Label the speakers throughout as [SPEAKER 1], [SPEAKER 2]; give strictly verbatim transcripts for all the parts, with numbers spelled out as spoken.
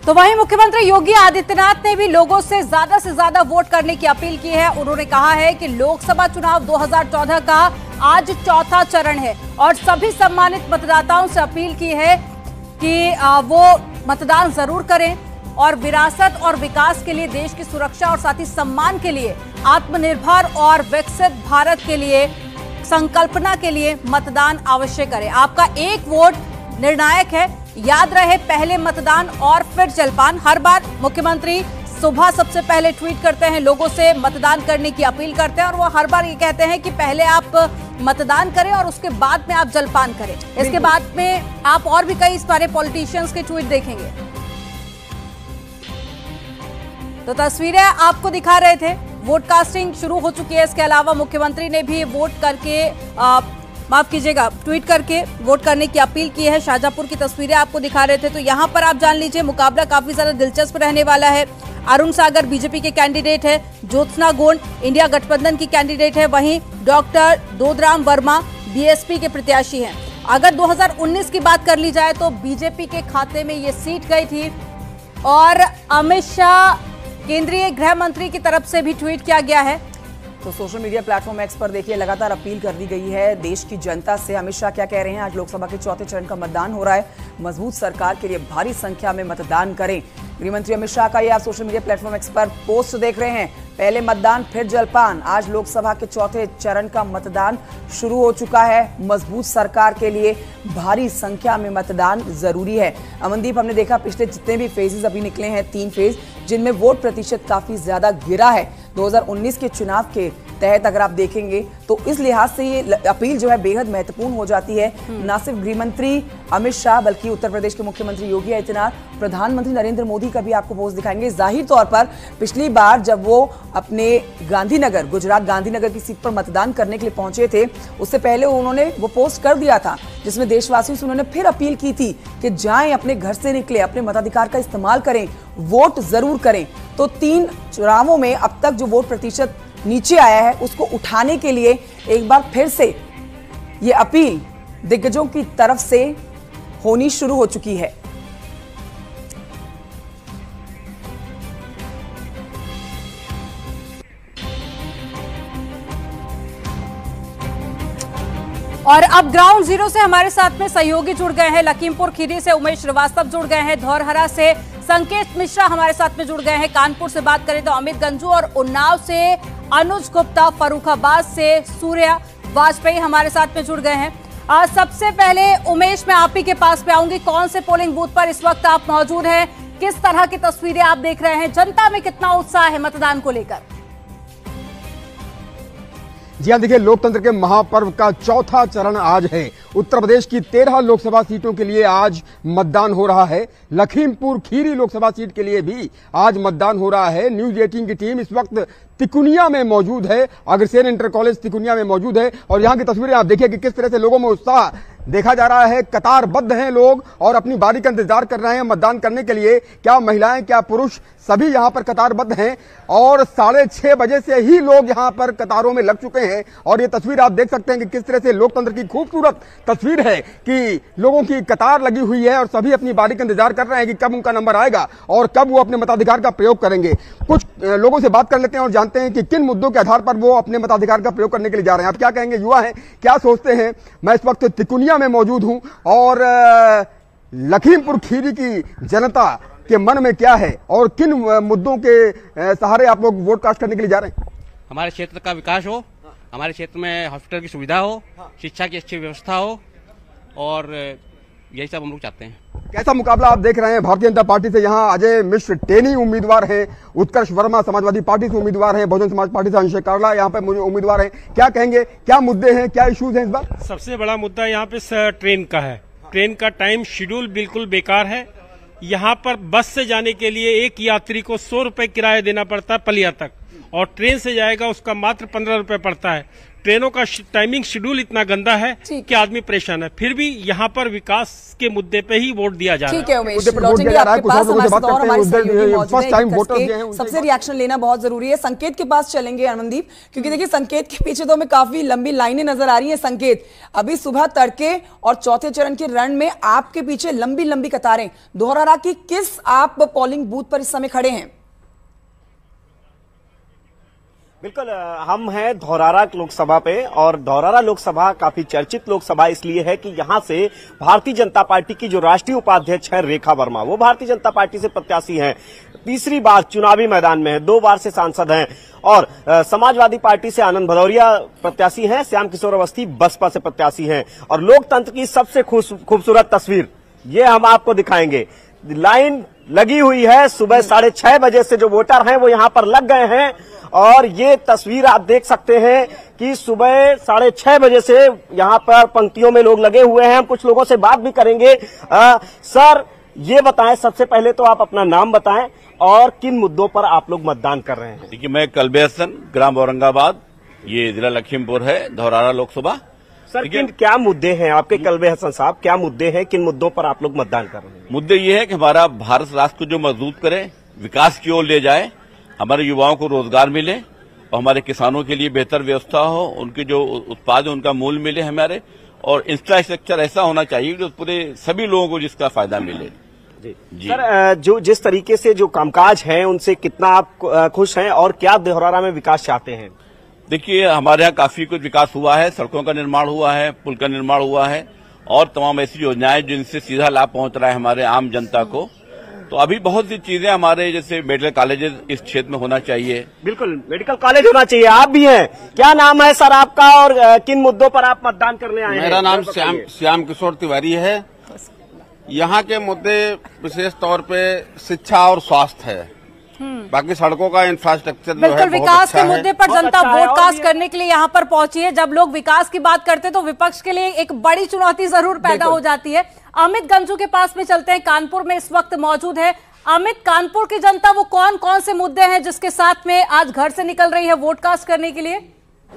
[SPEAKER 1] तो वहीं मुख्यमंत्री योगी आदित्यनाथ ने भी लोगों से ज्यादा से ज्यादा वोट करने की अपील की है। उन्होंने कहा है कि लोकसभा चुनाव दो हज़ार चौदह का आज चौथा चरण है और सभी सम्मानित मतदाताओं से अपील की है कि वो मतदान जरूर करें और विरासत और विकास के लिए, देश की सुरक्षा और साथ ही सम्मान के लिए, आत्मनिर्भर और विकसित भारत के लिए, संकल्पना के लिए मतदान अवश्य करें। आपका एक वोट निर्णायक है। याद रहे, पहले मतदान और फिर जलपान। हर बार मुख्यमंत्री सुबह सबसे पहले ट्वीट करते हैं, लोगों से मतदान करने की अपील करते हैं और वो हर बार ये कहते हैं कि पहले आप मतदान करें और उसके बाद में आप जलपान करें। इसके बाद में आप और भी कई सारे पॉलिटिशियंस के ट्वीट देखेंगे। तो तस्वीरें आपको दिखा रहे थे। वोट कास्टिंग शुरू हो चुकी है। इसके अलावा मुख्यमंत्री ने भी वोट करके आ, माफ कीजिएगा ट्वीट करके वोट करने की अपील की है। शाहजहांपुर की तस्वीरें आपको दिखा रहे थे। तो यहां पर आप जान लीजिए, मुकाबला काफी ज्यादा दिलचस्प रहने वाला है। अरुण सागर बीजेपी के कैंडिडेट है, ज्योत्सना गोंड इंडिया गठबंधन की कैंडिडेट है, वहीं डॉक्टर दोदराम वर्मा बीएसपी के प्रत्याशी हैं। अगर दो हज़ार उन्नीस की बात कर ली जाए तो बीजेपी के खाते में ये सीट गई थी और अमित शाह केंद्रीय गृह मंत्री की तरफ से भी ट्वीट किया गया है।
[SPEAKER 2] तो सोशल मीडिया प्लेटफॉर्म एक्स पर देखिए लगातार अपील कर दी गई है देश की जनता से। अमित शाह क्या कह रहे हैं? आज लोकसभा के चौथे चरण का मतदान हो रहा है। मजबूत सरकार के लिए भारी संख्या में मतदान करें। गृहमंत्री अमित शाह का ये आप सोशल मीडिया प्लेटफॉर्म एक्स पर पोस्ट देख रहे हैं। पहले मतदान फिर जलपान। आज लोकसभा के चौथे चरण का मतदान शुरू हो चुका है। मजबूत सरकार के लिए भारी संख्या में मतदान जरूरी है। अमनदीप, हमने देखा पिछले जितने भी फेजेस अभी निकले हैं, तीन फेज, जिनमें वोट प्रतिशत काफी ज्यादा गिरा है दो हज़ार उन्नीस के चुनाव के तहत। अगर आप देखेंगे तो इस लिहाज से ये अपील जो है बेहद महत्वपूर्ण हो जाती है। न सिर्फ गृहमंत्री अमित शाह बल्कि उत्तर प्रदेश के मुख्यमंत्री योगी आदित्यनाथ, प्रधानमंत्री नरेंद्र मोदी का भी आपको पोस्ट दिखाएंगे। जाहिर तौर पर पिछली बार जब वो अपने गांधीनगर, गुजरात गांधीनगर की सीट पर मतदान करने के लिए पहुंचे थे, उससे पहले उन्होंने वो पोस्ट कर दिया था जिसमें देशवासियों से उन्होंने फिर अपील की थी कि जाएं, अपने घर से निकले, अपने मताधिकार का इस्तेमाल करें, वोट जरूर करें। तो तीन चुनावों में अब तक जो वोट प्रतिशत नीचे आया है उसको उठाने के लिए एक बार फिर से ये अपील दिग्गजों की तरफ से होनी शुरू हो चुकी है।
[SPEAKER 1] और अब ग्राउंड जीरो से हमारे साथ में सहयोगी जुड़ गए हैं। लखीमपुर खीरी से उमेश श्रीवास्तव जुड़ गए हैं, धौरहरा से संकेत मिश्रा हमारे साथ में जुड़ गए हैं, कानपुर से बात करें तो अमित गंजू और उन्नाव से अनुज गुप्ता, फर्रुखाबाद से सूर्या वाजपेयी हमारे साथ में जुड़ गए हैं। आज सबसे पहले उमेश, मैं आप ही के पास पे आऊंगी। कौन से पोलिंग बूथ पर इस वक्त आप मौजूद हैं? किस तरह की तस्वीरें आप देख रहे हैं? जनता में कितना उत्साह है मतदान को लेकर?
[SPEAKER 3] जी हाँ, देखिए, लोकतंत्र के महापर्व का चौथा चरण आज है। उत्तर प्रदेश की तेरह लोकसभा सीटों के लिए आज मतदान हो रहा है। लखीमपुर खीरी लोकसभा सीट के लिए भी आज मतदान हो रहा है। न्यूज अठारह की टीम इस वक्त तिकुनिया में मौजूद है, अग्रसेन इंटर कॉलेज तिकुनिया में मौजूद है और यहाँ की तस्वीरें आप देखिए कि किस तरह से लोगों में उत्साह देखा जा रहा है। कतारबद्ध हैं लोग और अपनी बारी का इंतजार कर रहे हैं मतदान करने के लिए। क्या महिलाएं, क्या पुरुष, सभी यहाँ पर कतारबद्ध हैं और साढ़े छह बजे से ही लोग यहाँ पर कतारों में लग चुके हैं। और ये तस्वीर आप देख सकते हैं कि किस तरह से लोकतंत्र की खूबसूरत तस्वीर है कि लोगों की कतार लगी हुई है और सभी अपनी बारी का इंतजार कर रहे हैं कि कब उनका नंबर आएगा और कब वो अपने मताधिकार का प्रयोग करेंगे। कुछ लोगों से बात कर लेते हैं और जानते हैं कि किन मुद्दों के आधार पर वो अपने मताधिकार का प्रयोग करने के लिए जा रहे हैं। आप क्या कहेंगे? युवा हैं, क्या सोचते हैं? मैं इस वक्त तिकुनिया में मौजूद हूं और लखीमपुर खीरी की जनता के मन में क्या है और किन मुद्दों के सहारे आप लोग वोट कास्ट करने के लिए जा रहे हैं?
[SPEAKER 4] हमारे क्षेत्र का विकास हो, हमारे क्षेत्र में हॉस्पिटल की सुविधा हो, शिक्षा की अच्छी व्यवस्था हो और यही सब हम लोग चाहते हैं।
[SPEAKER 3] कैसा मुकाबला आप देख रहे हैं? भारतीय जनता पार्टी से यहाँ अजय मिश्र टेनी उम्मीदवार हैं, उत्कर्ष वर्मा समाजवादी पार्टी से उम्मीदवार हैं, बहुजन समाज पार्टी से अंशु कार्ला यहाँ पे उम्मीदवार हैं। क्या कहेंगे, क्या मुद्दे हैं, क्या इश्यूज हैं इस बार?
[SPEAKER 5] सबसे बड़ा मुद्दा यहाँ पे ट्रेन का है। ट्रेन का टाइम शेड्यूल बिल्कुल बेकार है। यहाँ पर बस से जाने के लिए एक यात्री को सौ रुपए किराया देना पड़ता है पलिया तक और ट्रेन से जाएगा उसका मात्र पंद्रह रुपए पड़ता है। ट्रेनों का टाइमिंग शेड्यूल इतना गंदा है कि आदमी परेशान है, फिर भी यहाँ पर विकास के मुद्दे पे ही वोट दिया जा रहा है।
[SPEAKER 2] ठीक है उमेश, लौटेंगे आपके पास। हमारे साथ और हमारे सहयोगी मौजूद हैं। सबसे रिएक्शन लेना बहुत जरूरी है। संकेत के पास चलेंगे अमनदीप, क्योंकि देखिए संकेत के पीछे तो हमें काफी लंबी लाइनें नजर आ रही है। संकेत, अभी सुबह तड़के और चौथे चरण के रण में आपके पीछे लंबी लंबी कतारें, दोहरारा की किस आप पोलिंग बूथ पर इस समय खड़े हैं?
[SPEAKER 6] बिल्कुल, हम हैं धौरारा लोकसभा पे, और धौरारा लोकसभा काफी चर्चित लोकसभा इसलिए है कि यहां से भारतीय जनता पार्टी की जो राष्ट्रीय उपाध्यक्ष है रेखा वर्मा, वो भारतीय जनता पार्टी से प्रत्याशी हैं, तीसरी बार चुनावी मैदान में है, दो बार से सांसद हैं, और आ, समाजवादी पार्टी से आनंद भदौरिया प्रत्याशी हैं, श्याम किशोर अवस्थी बसपा से प्रत्याशी हैं। और लोकतंत्र की सबसे खूबसूरत तस्वीर ये हम आपको दिखाएंगे। लाइन लगी हुई है, सुबह साढ़े छह बजे से जो वोटर हैं वो यहाँ पर लग गए हैं, और ये तस्वीर आप देख सकते हैं कि सुबह साढ़े छह बजे से यहाँ पर पंक्तियों में लोग लगे हुए हैं। हम कुछ लोगों से बात भी करेंगे। आ, सर ये बताएं, सबसे पहले तो आप अपना नाम बताएं और किन मुद्दों पर आप लोग मतदान कर रहे हैं?
[SPEAKER 7] देखिए, मैं कल्बे हसन, ग्राम औरंगाबाद, ये जिला लखीमपुर है, धौरारा लोकसभा।
[SPEAKER 6] सर किन क्या मुद्दे हैं आपके कल्बे हसन साहब, क्या मुद्दे हैं, किन मुद्दों पर आप लोग मतदान कर रहे हैं?
[SPEAKER 7] मुद्दे ये है कि हमारा भारत राष्ट्र को जो मजबूत करे, विकास की ओर ले जाए, हमारे युवाओं को रोजगार मिले, और हमारे किसानों के लिए बेहतर व्यवस्था हो, उनके जो उत्पाद है उनका मूल्य मिले हमारे, और इंफ्रास्ट्रक्चर ऐसा होना चाहिए जो पूरे सभी लोगों को जिसका फायदा मिले।
[SPEAKER 6] जी, जी। सर जो जिस तरीके से जो कामकाज है उनसे कितना आप खुश हैं और क्या धौरारा में विकास चाहते हैं?
[SPEAKER 7] देखिए, हमारे यहाँ काफी कुछ विकास हुआ है, सड़कों का निर्माण हुआ है, पुल का निर्माण हुआ है, और तमाम ऐसी योजनाएं जिनसे सीधा लाभ पहुंच रहा है हमारे आम जनता को। तो अभी बहुत सी चीजें हमारे जैसे मेडिकल कॉलेजेस इस क्षेत्र में होना चाहिए।
[SPEAKER 6] बिल्कुल, मेडिकल कॉलेज होना चाहिए। आप भी हैं, क्या नाम है सर आपका और किन मुद्दों पर आप मतदान करने आए हैं?
[SPEAKER 8] मेरा नाम श्याम श्याम किशोर तिवारी है। यहाँ के मुद्दे विशेष तौर पे शिक्षा और स्वास्थ्य है, बाकी सड़कों का इंफ्रास्ट्रक्चर जो है
[SPEAKER 1] बिल्कुल विकास
[SPEAKER 8] अच्छा
[SPEAKER 1] के मुद्दे पर जनता वोट कास्ट करने के लिए यहाँ पर पहुंची है। जब लोग विकास की बात करते हैं तो विपक्ष के लिए एक बड़ी चुनौती जरूर पैदा हो जाती है। अमित गंजू के पास में चलते हैं, कानपुर में इस वक्त मौजूद है। अमित, कानपुर की जनता वो कौन कौन से मुद्दे हैं जिसके साथ में आज घर से निकल रही है वोट कास्ट करने के लिए?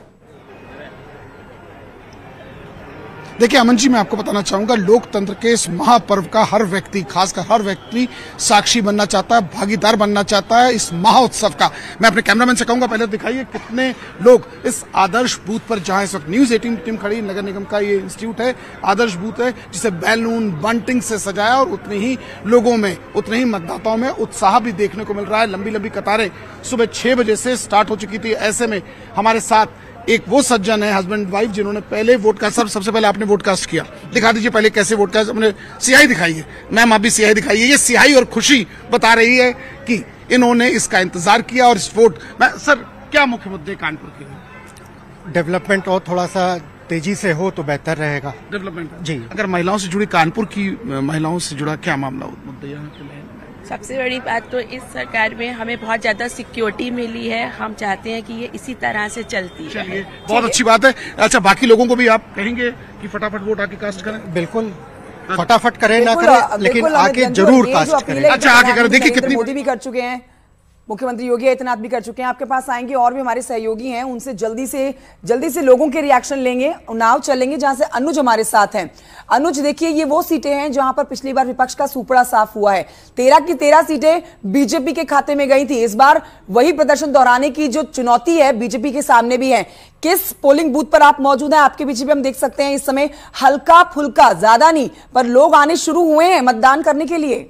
[SPEAKER 9] देखिए अमन जी, मैं आपको बताना चाहूंगा, लोकतंत्र के इस महापर्व का हर व्यक्ति, खासकर हर व्यक्ति साक्षी बनना चाहता है, भागीदार बनना चाहता है इस महाउत्सव का। मैं अपने कैमरामैन से कहूंगा पहले दिखाइए कितने लोग इस आदर्श बूथ पर, जहां इस वक्त न्यूज एटीन टीम खड़ी, नगर निगम का ये इंस्टीट्यूट है, आदर्श बूथ है, जिसे बैलून बंटिंग से सजाया, और उतने ही लोगों में, उतने ही मतदाताओं में उत्साह भी देखने को मिल रहा है। लंबी लंबी कतारें सुबह छह बजे से स्टार्ट हो चुकी थी। ऐसे में हमारे साथ एक वो सज्जन है, हस्बैंड वाइफ, जिन्होंने पहले वोट कास्ट, सब सबसे पहले आपने वोट कास्ट किया, दिखा दीजिए पहले कैसे वोट कास्ट, अपने सियाही दिखाइए मैम, आप भी सियाही दिखाइए। ये सियाही और खुशी बता रही है कि इन्होंने इसका इंतजार किया और इस वोट में। सर क्या मुख्य मुद्दे कानपुर के?
[SPEAKER 10] डेवलपमेंट और थोड़ा सा तेजी से हो तो बेहतर रहेगा।
[SPEAKER 9] डेवलपमेंट
[SPEAKER 10] जी।
[SPEAKER 9] अगर महिलाओं से जुड़ी, कानपुर की महिलाओं से जुड़ा क्या मामला मुद्दे यहाँ के?
[SPEAKER 11] सबसे बड़ी बात तो इस सरकार में हमें बहुत ज्यादा सिक्योरिटी मिली है, हम चाहते हैं कि ये इसी तरह से चलती है।
[SPEAKER 9] बहुत अच्छी बात है। अच्छा, बाकी लोगों को भी आप कहेंगे कि फटाफट वोट आके कास्ट करें?
[SPEAKER 10] बिल्कुल, फटाफट करें ना करें, लेकिन आके जरूर कास्ट करें।
[SPEAKER 9] अच्छा, आके करें। देखिए कितनी
[SPEAKER 2] मोदी भी कर चुके हैं, मुख्यमंत्री योगी आदित्यनाथ भी कर चुके हैं। आपके पास आएंगे और भी हमारे सहयोगी हैं, उनसे जल्दी से जल्दी से लोगों के रिएक्शन लेंगे। नाव चलेंगे जहां से अनुज हमारे साथ हैं। अनुज, देखिए ये वो सीटें हैं जहां पर पिछली बार विपक्ष का सुपड़ा साफ हुआ है। तेरह की तेरह सीटें बीजेपी के खाते में गई थी। इस बार वही प्रदर्शन दोहराने की जो चुनौती है बीजेपी के सामने भी है। किस पोलिंग बूथ पर आप मौजूद हैं? आपके पीछे भी हम देख सकते हैं इस समय हल्का फुल्का, ज्यादा नहीं, पर लोग आने शुरू हुए हैं मतदान करने के लिए।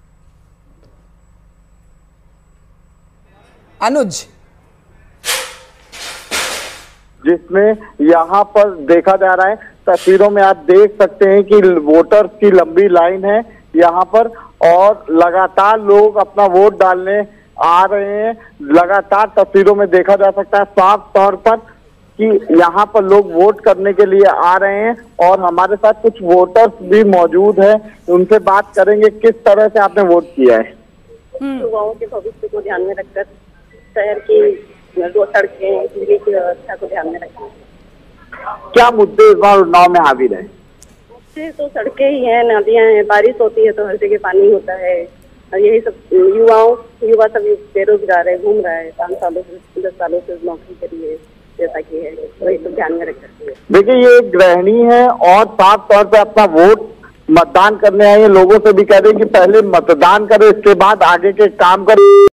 [SPEAKER 2] अनुज,
[SPEAKER 12] जिसमें यहाँ पर देखा जा रहा है, तस्वीरों में आप देख सकते हैं कि वोटर्स की लंबी लाइन है यहाँ पर, और लगातार लोग अपना वोट डालने आ रहे हैं। लगातार तस्वीरों में देखा जा सकता है साफ तौर पर कि यहाँ पर लोग वोट करने के लिए आ रहे हैं, और हमारे साथ कुछ वोटर्स भी मौजूद हैं, उनसे बात करेंगे किस तरह से आपने वोट किया है।
[SPEAKER 13] युवाओं के भविष्य को ध्यान में रखकर, शहर की दो सड़कें, बिजली की व्यवस्था को ध्यान में रखें।
[SPEAKER 12] क्या मुद्दे इस बार उन्नाव में हावी रहे?
[SPEAKER 13] मुद्दे तो सड़कें ही हैं, नदियां हैं, बारिश होती है तो हर जगह पानी होता है, और यही सब। युवाओं युवा सब बेरोजगार है, घूम रहा है, पाँच सालों से दस सालों से नौकरी करी है, जैसा कि है, वही सब ध्यान में रख सकती है।
[SPEAKER 12] देखिए, ये एक गृहिणी है और साफ तौर पे अपना वोट मतदान करने आए हैं। लोगों से भी कह रहे हैं कि पहले मतदान करें, इसके बाद आगे के काम करें।